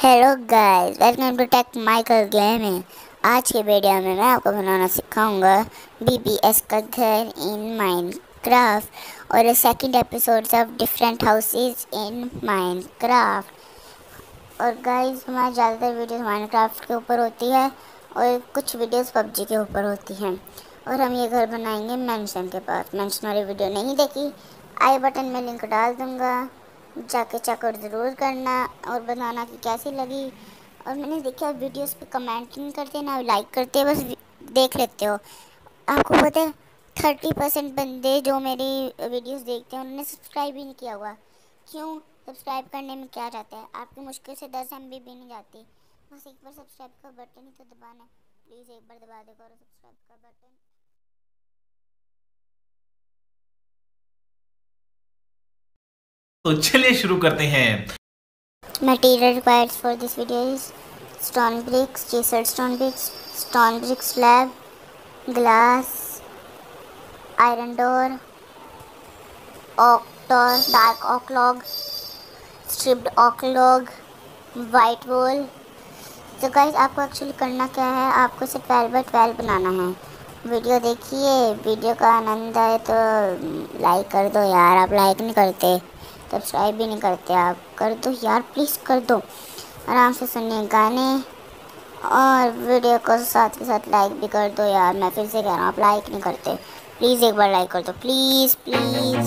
Hello guys, welcome to tech Michael gaming. आज के video में मैं आपको बनाना सिखाऊंगा बीबीएस का घर इन माइनक्राफ्ट और second episode of different houses in Minecraft. और गाइस, हमारी ज़्यादातर वीडियोस माइनक्राफ्ट के ऊपर होती है और कुछ वीडियोस पबजी के ऊपर होती हैं। और हम ये घर बनाएंगे मेंशन के पास। मेंशन वाली वीडियो नहीं देखी, आई बटन में लिंक डाल दूँगा, जाके चेकआउट ज़रूर करना और बताना कि कैसी लगी। और मैंने देखा वीडियोस पे कमेंट नहीं करते ना लाइक करते, बस देख लेते हो। आपको पता है 30% बंदे जो मेरी वीडियोस देखते हैं उन्होंने सब्सक्राइब ही नहीं किया हुआ। क्यों? सब्सक्राइब करने में क्या जाता है? आपकी मुश्किल से 10 MB भी नहीं जाती। बस एक बार सब्सक्राइब का बटन ही तो दबाना है। प्लीज़ एक बार दबा दे करो सब्सक्राइब का बटन। तो चलिए शुरू करते हैं। Material required for this video is stone bricks, chiseled stone bricks slab, glass, iron door, oak door, dark oak log, stripped oak log, white wool। तो गाइस, आपको एक्चुअली करना क्या है, आपको सिर्फ 12x12 बनाना है। वीडियो देखिए, वीडियो का आनंद आए तो लाइक कर दो यार। आप लाइक नहीं करते, सब्सक्राइब भी नहीं करते, आप कर दो यार, प्लीज़ कर दो। आराम से सुनिए गाने और वीडियो को साथ के साथ लाइक भी कर दो यार। मैं फिर से कह रहा हूँ, आप लाइक नहीं करते, प्लीज़ एक बार लाइक कर दो, please please.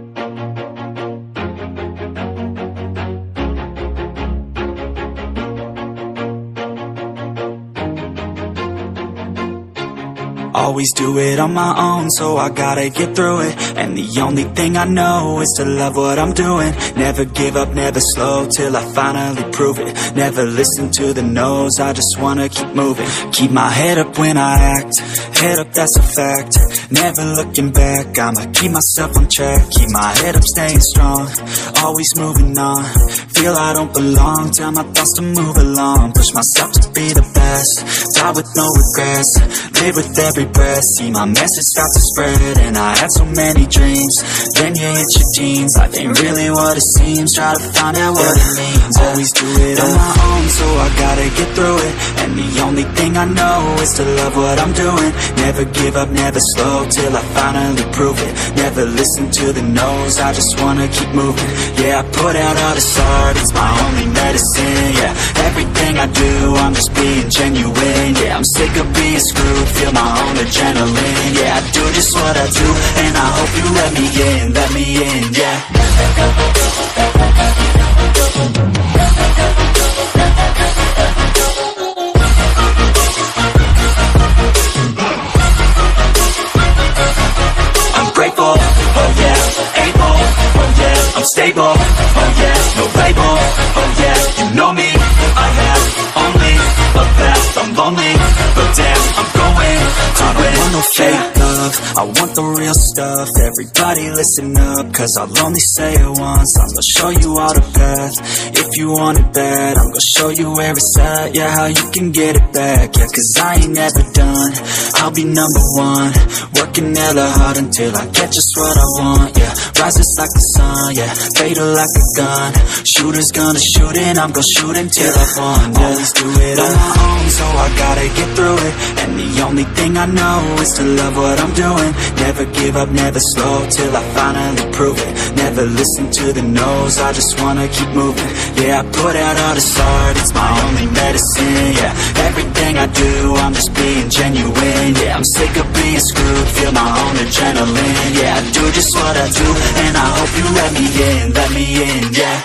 Always do it on my own, so I gotta get through it. And the only thing I know is to love what I'm doing. Never give up, never slow, till I finally prove it. Never listen to the no's, I just wanna keep moving. Keep my head up when I act, head up, that's a fact. Never looking back, I'ma keep myself on track. Keep my head up, staying strong, always moving on. Feel I don't belong, tell my thoughts to move along. Push myself to be the best, die with no regrets. Live with every breath, see my message start to spread. And I had so many dreams, then you hit your teens. Life ain't really what it seems, try to find out what it means. Always do it on my own, so I gotta get through it. And the only thing I know is to love what I'm doing. Never give up, never slow, till I finally prove it. Never listen to the no's, I just wanna keep moving. Yeah, I put out all this art, it's my only medicine. Yeah, everything I do, I'm just being genuine. Yeah, I'm sick of being screwed, feel my own adrenaline. Yeah, I do just what I do, and I hope you let me in, yeah. I'm grateful, oh yeah, able, oh yeah, I'm stable, oh yeah, no label, oh yeah, you know me, I have only a path, I'm lonely, but damn, I'm going to win. I don't want no fake love, I want the real stuff. Everybody listen up, cause I'll only say it once. I'm gonna show you all the path, if you want it bad. I'm gonna show you where it's at, yeah, how you can get it back. Yeah, cause I ain't never done, I'll be number one. Working hella hard until I get just what I want. Yeah, rises like the sun, yeah, fatal like a gun. Shooter's gonna shoot and I'm gonna shoot until I won. Yeah, always do it on my own, so I gotta get through it. And the only thing I know is to love what I'm doing. Never give up, never slow, till I finally prove it. Never listen to the no's, I just wanna keep moving. Yeah, I put out all this art, it's my only medicine. Yeah, everything I do, I'm just being genuine. Yeah, I'm sick of being screwed, feel my own adrenaline. Yeah, I do just what I do, and I hope you let me in, yeah.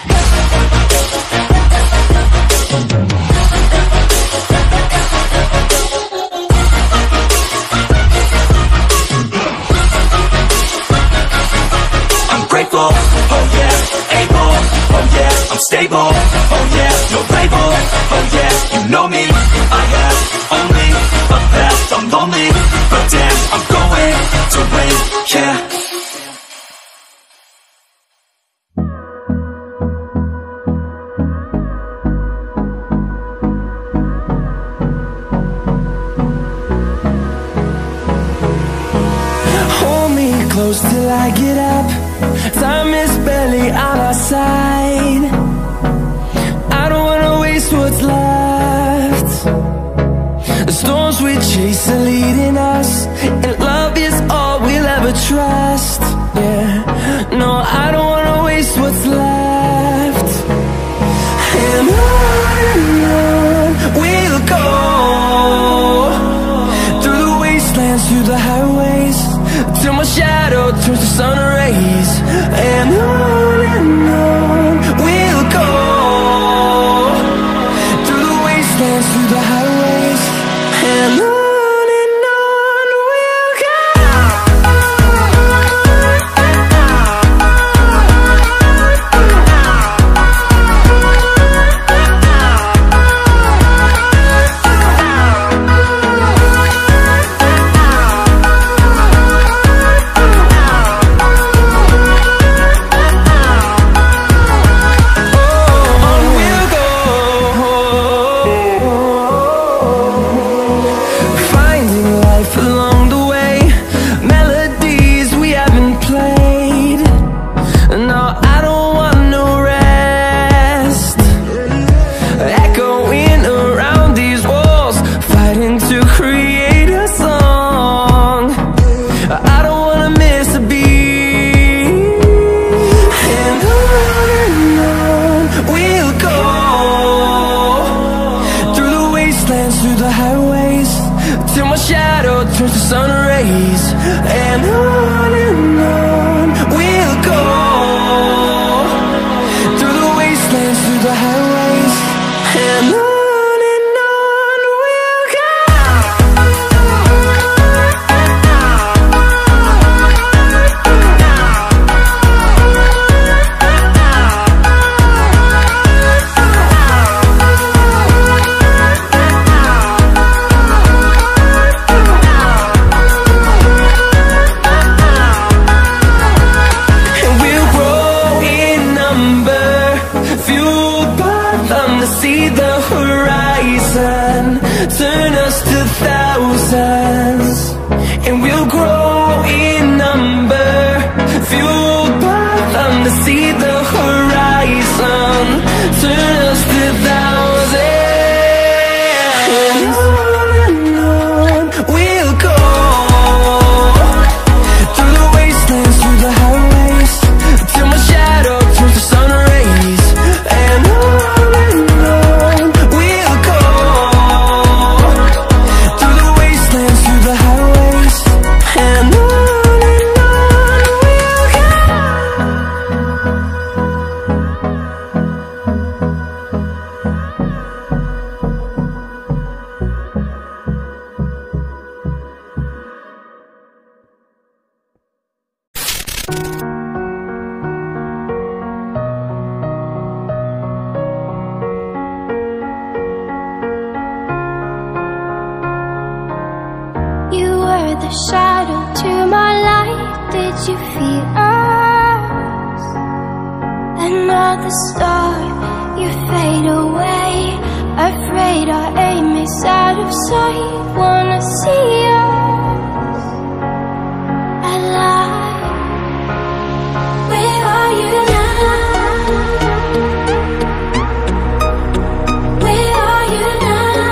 Grateful, oh yeah, able, oh yeah, I'm stable, oh yeah, no label, oh yeah, you know me, I have only a path, I'm lonely, but damn, I'm going to win, yeah. Hold me close till I get up. Time is barely on our side. I don't wanna waste what's left. The storms we chase are leading us, and love is all we'll ever trust. Yeah, no, I don't wanna waste what's left. And on we'll go, through the wastelands, through the highways, till my shadow turns to sun rays. And on we'll go, through the wastelands, through the highways, and on we'll go. Through the highways, till my shadow turns to sun rays. And on we'll go, through the wastelands, through the highways, and on we'll go. See the horizon, turn us to thousands, and we'll grow in number, fueled by them. To see the horizon, turn us to thousands, and on we'll go, through the wastelands, through the highways, till my shadow turns to sun rays. And on the shadow to my light. Did you feel us? Another star, you fade away. Afraid our aim is out of sight. Wanna see us alive. Where are you now? Where are you now?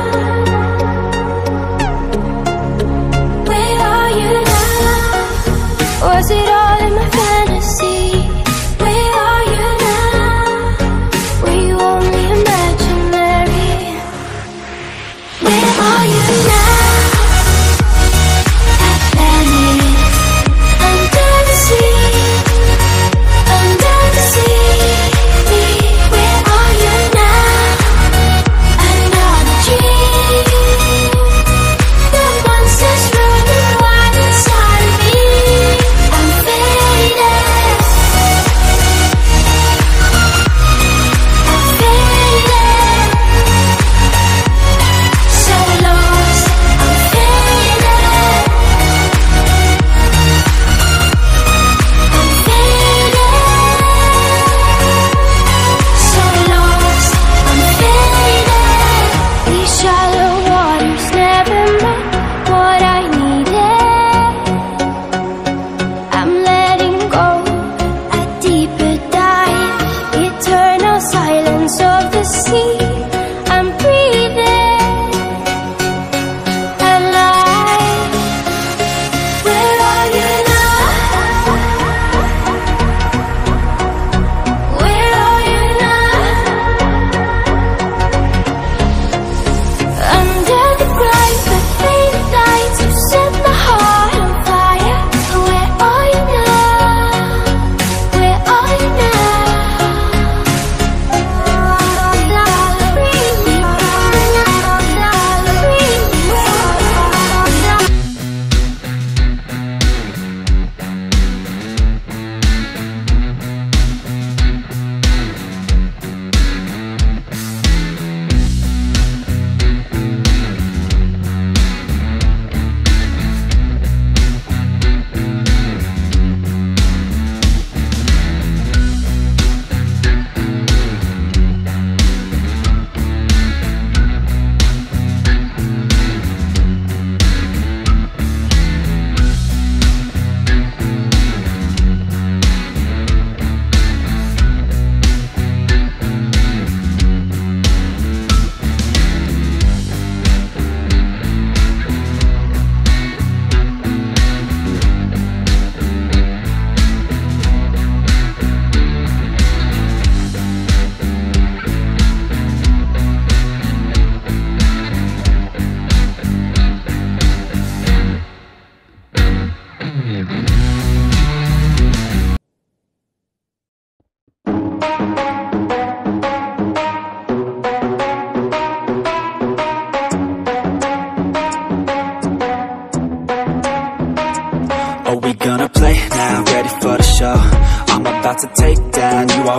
Was it all in my fantasy? Where are you now? Were you only imaginary? Where are you now?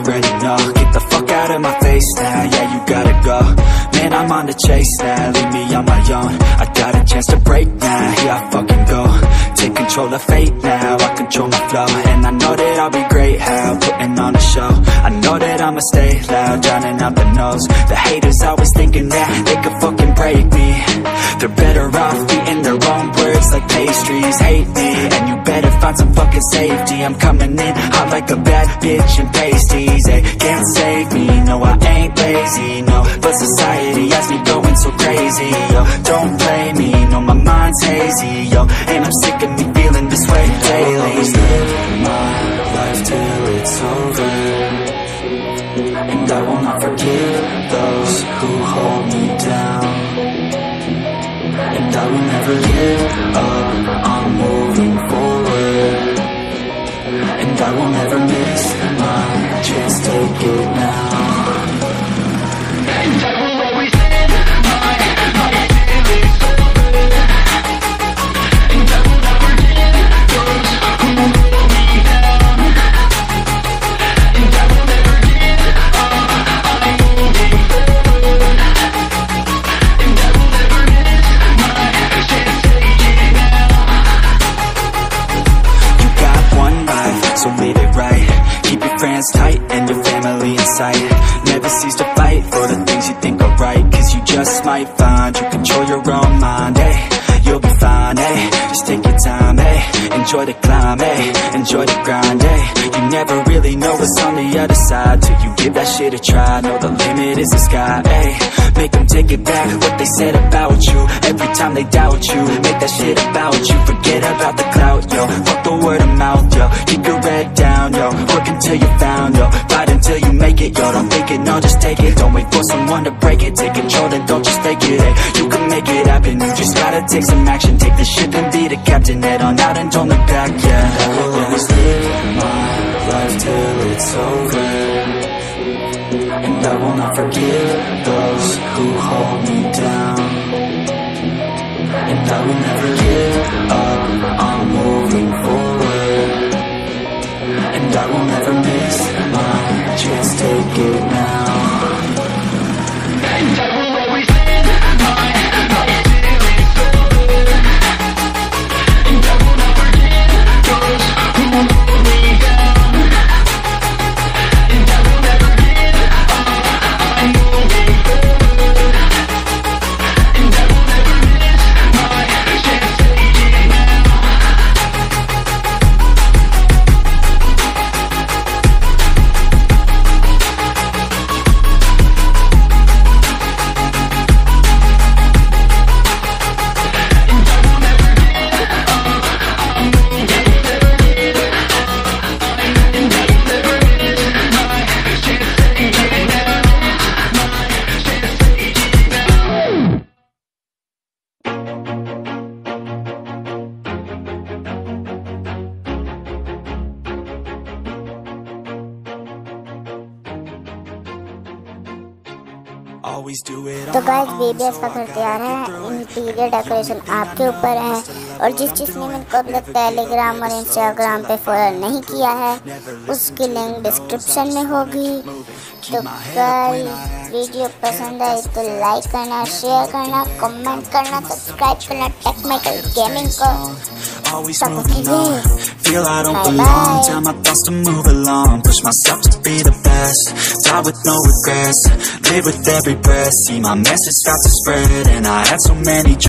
already know. Get the fuck out of my face now, yeah, you gotta go. Man, I'm on the chase now, leave me on my own. I got a chance to break now, here I fucking go. Take control of fate now, I control my flow. And I know that I'll be great, how, putting on a show. I know that I'ma stay loud, drowning out the noise. The haters always thinking that they could fucking break me. They're better off eating their own words like pastries. Hate me, and you better find some fucking safety. I'm coming in hot like a bad bitch and pasties. They can't save me, no I ain't lazy, no. But society has me going so crazy, yo. Don't blame me, no my mind's hazy, yo. And I'm sick of me feeling this way daily. I'll always live my life till it's over, and I will not forgive those who hold me down. And I will never give up, I'm moving forward. And I will never miss my chance, take it now. And I will always live my life till it's over, and I will never give those who hold me down. And I will never give up, I'm moving forward. And I will never miss my chance, take it now. You got one life, so live it right. Keep your friends tight and your family in sight. Never cease to fight for the things you think are right, cause you just might find you control your own mind, hey. You'll be fine, hey. Just take your time, hey. Enjoy the climb, hey. Enjoy the grind, hey. You never really know what's on the other side till you give that shit a try. Know the limit is the sky, hey. Make them take it back, what they said about you. Every time they doubt you, make that shit about you. Forget about the clout, yo. Fuck the word of mouth, yo. Keep your head down, yo. Work until you're found, yo. Fight until you make it, yo. Don't think it, no, just take it. Don't wait for someone to break it. Take control and don't just fake it, hey. You can make it happen, you just gotta take some action. Take the ship and be the captain. Head on out and don't look back, yeah. I will always live my life till it's over, and I will not forgive those who hold me down. And I will never give up, I'm moving forward. And I will never miss my chance, take it now. And I will always live my life till it's over, and I will not forgive those who hold me down. And I will never give up, I'm moving forward. And I will never miss my chance, take it now. तो guys babies का घर तैयार है। Interior decoration आपके ऊपर है, और जिस जिसने मेरे को अपने टेलीग्राम और इंस्टाग्राम पे फॉलो नहीं किया है उसकी लिंक डिस्क्रिप्शन में होगी। तो गाइस वीडियो पसंद आए तो लाइक करना, शेयर करना, कमेंट करना, सब्सक्राइब करना टेक्निकल गेमिंग को। Feel I don't belong, tell my thoughts to move along. Push myself to be the best, die with no regrets. Live with every breath, see my message start to spread. And I had so many